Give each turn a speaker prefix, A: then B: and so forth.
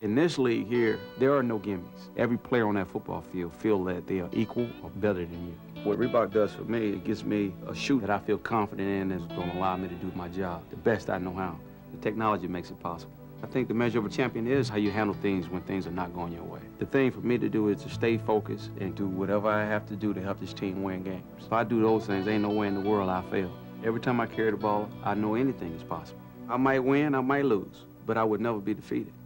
A: In this league here, there are no gimmies. Every player on that football field feel that they are equal or better than you. What Reebok does for me, it gives me a shoe that I feel confident in that's going to allow me to do my job the best I know how. The technology makes it possible. I think the measure of a champion is how you handle things when things are not going your way. The thing for me to do is to stay focused and do whatever I have to do to help this team win games. If I do those things, ain't no way in the world I fail. Every time I carry the ball, I know anything is possible. I might win, I might lose, but I would never be defeated.